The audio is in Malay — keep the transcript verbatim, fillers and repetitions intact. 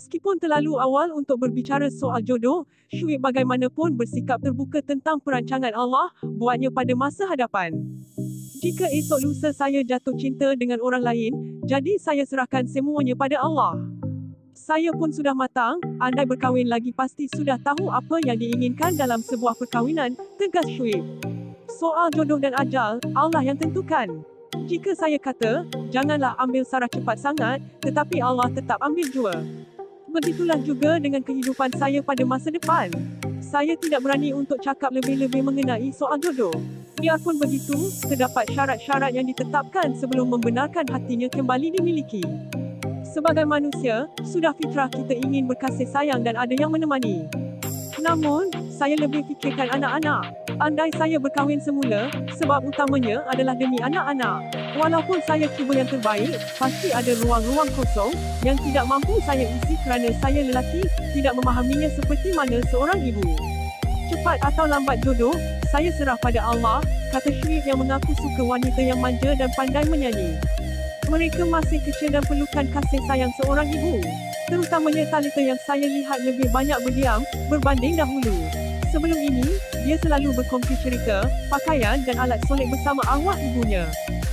Meskipun terlalu awal untuk berbicara soal jodoh, Syuib bagaimanapun bersikap terbuka tentang perancangan Allah buatnya pada masa hadapan. Jika esok lusa saya jatuh cinta dengan orang lain, jadi saya serahkan semuanya pada Allah. Saya pun sudah matang, andai berkahwin lagi pasti sudah tahu apa yang diinginkan dalam sebuah perkahwinan, tegas Syuib. Soal jodoh dan ajal, Allah yang tentukan. Jika saya kata, janganlah ambil sarah cepat sangat, tetapi Allah tetap ambil jua. Begitulah juga dengan kehidupan saya pada masa depan. Saya tidak berani untuk cakap lebih-lebih mengenai soal jodoh. Biarpun begitu, terdapat syarat-syarat yang ditetapkan sebelum membenarkan hatinya kembali dimiliki. Sebagai manusia, sudah fitrah kita ingin berkasih sayang dan ada yang menemani. Namun, saya lebih fikirkan anak-anak. Andai saya berkahwin semula, sebab utamanya adalah demi anak-anak. Walaupun saya cuba yang terbaik, pasti ada ruang-ruang kosong yang tidak mampu saya isi kerana saya lelaki, tidak memahaminya seperti mana seorang ibu. Cepat atau lambat jodoh, saya serah pada Allah, kata Syuib yang mengaku suka wanita yang manja dan pandai menyanyi. Mereka masih kecil dan perlukan kasih sayang seorang ibu. Terutamanya talita yang saya lihat lebih banyak berdiam, berbanding dahulu. Sebelum ini, dia selalu berkongsi cerita, pakaian dan alat solek bersama arwah ibunya.